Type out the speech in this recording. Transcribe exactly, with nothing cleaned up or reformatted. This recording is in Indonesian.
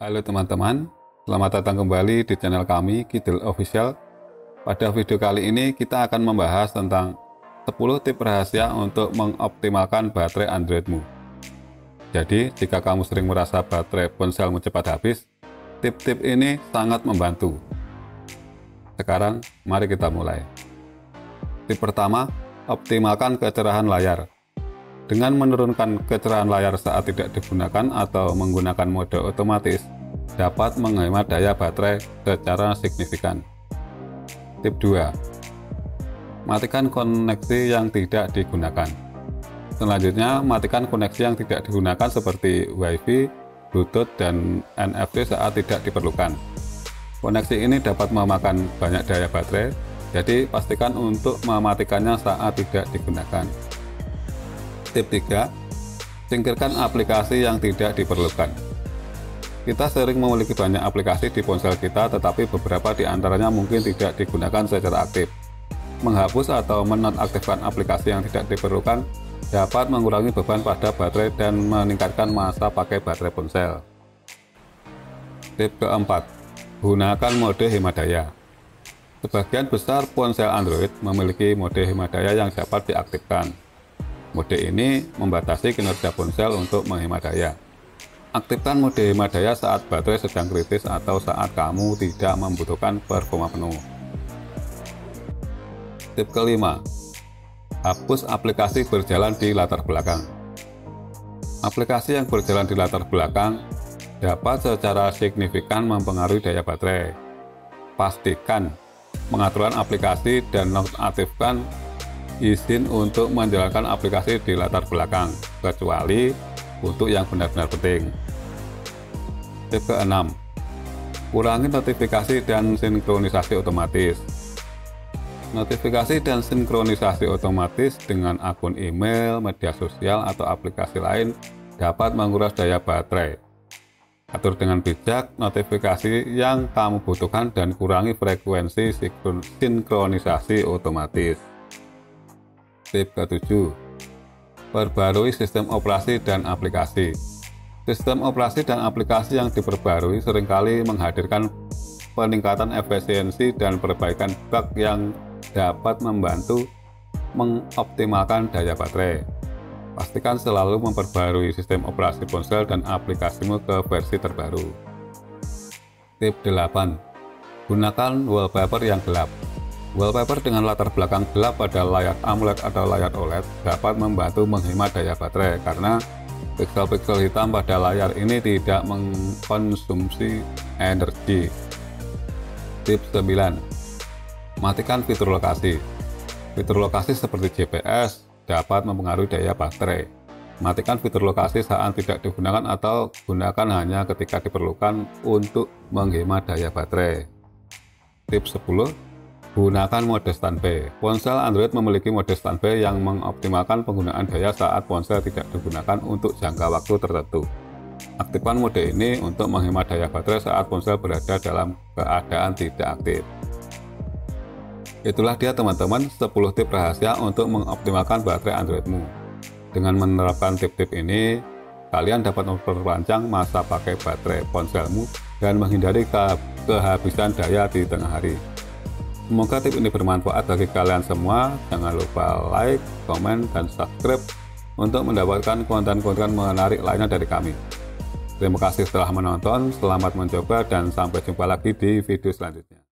Halo teman-teman, selamat datang kembali di channel kami, Kidul Official. Pada video kali ini kita akan membahas tentang sepuluh tips rahasia untuk mengoptimalkan baterai Androidmu. Jadi, jika kamu sering merasa baterai ponselmu cepat habis, tip-tip ini sangat membantu. Sekarang, mari kita mulai. Tip pertama, optimalkan kecerahan layar. Dengan menurunkan kecerahan layar saat tidak digunakan atau menggunakan mode otomatis, dapat menghemat daya baterai secara signifikan. Tip dua. Matikan koneksi yang tidak digunakan. Selanjutnya, matikan koneksi yang tidak digunakan seperti Wi-Fi, Bluetooth, dan N F C saat tidak diperlukan. Koneksi ini dapat memakan banyak daya baterai, jadi pastikan untuk mematikannya saat tidak digunakan. Tip tiga. Singkirkan aplikasi yang tidak diperlukan. Kita sering memiliki banyak aplikasi di ponsel kita, tetapi beberapa di antaranya mungkin tidak digunakan secara aktif. Menghapus atau menonaktifkan aplikasi yang tidak diperlukan dapat mengurangi beban pada baterai dan meningkatkan masa pakai baterai ponsel. Tip keempat. Gunakan mode hemat daya. Sebagian besar ponsel Android memiliki mode hemat daya yang dapat diaktifkan. Mode ini membatasi kinerja ponsel untuk menghemat daya. Aktifkan mode hemat daya saat baterai sedang kritis atau saat kamu tidak membutuhkan performa penuh. Tip kelima. Hapus aplikasi berjalan di latar belakang. Aplikasi yang berjalan di latar belakang dapat secara signifikan mempengaruhi daya baterai. Pastikan pengaturan aplikasi dan nonaktifkan izin untuk menjalankan aplikasi di latar belakang, kecuali untuk yang benar-benar penting. Tip keenam. Kurangi notifikasi dan sinkronisasi otomatis. Notifikasi dan sinkronisasi otomatis dengan akun email, media sosial, atau aplikasi lain dapat menguras daya baterai. Atur dengan bijak notifikasi yang kamu butuhkan dan kurangi frekuensi sinkronisasi otomatis. Tip ketujuh. Perbarui sistem operasi dan aplikasi. Sistem operasi dan aplikasi yang diperbarui seringkali menghadirkan peningkatan efisiensi dan perbaikan bug yang dapat membantu mengoptimalkan daya baterai. Pastikan selalu memperbarui sistem operasi ponsel dan aplikasimu ke versi terbaru. Tip delapan. Gunakan wallpaper yang gelap. Wallpaper dengan latar belakang gelap pada layar AMOLED atau layar O L E D dapat membantu menghemat daya baterai karena piksel-piksel hitam pada layar ini tidak mengkonsumsi energi. Tip sembilan. Matikan fitur lokasi. Fitur lokasi seperti G P S dapat mempengaruhi daya baterai. Matikan fitur lokasi saat tidak digunakan atau gunakan hanya ketika diperlukan untuk menghemat daya baterai. Tip sepuluh. Gunakan mode standby. Ponsel Android memiliki mode standby yang mengoptimalkan penggunaan daya saat ponsel tidak digunakan untuk jangka waktu tertentu. Aktifkan mode ini untuk menghemat daya baterai saat ponsel berada dalam keadaan tidak aktif. Itulah dia teman-teman sepuluh tips rahasia untuk mengoptimalkan baterai Androidmu. Dengan menerapkan tip-tip ini, kalian dapat memperpanjang masa pakai baterai ponselmu dan menghindari ke kehabisan daya di tengah hari. Semoga tips ini bermanfaat bagi kalian semua. Jangan lupa like, komen, dan subscribe untuk mendapatkan konten-konten menarik lainnya dari kami. Terima kasih telah menonton, selamat mencoba, dan sampai jumpa lagi di video selanjutnya.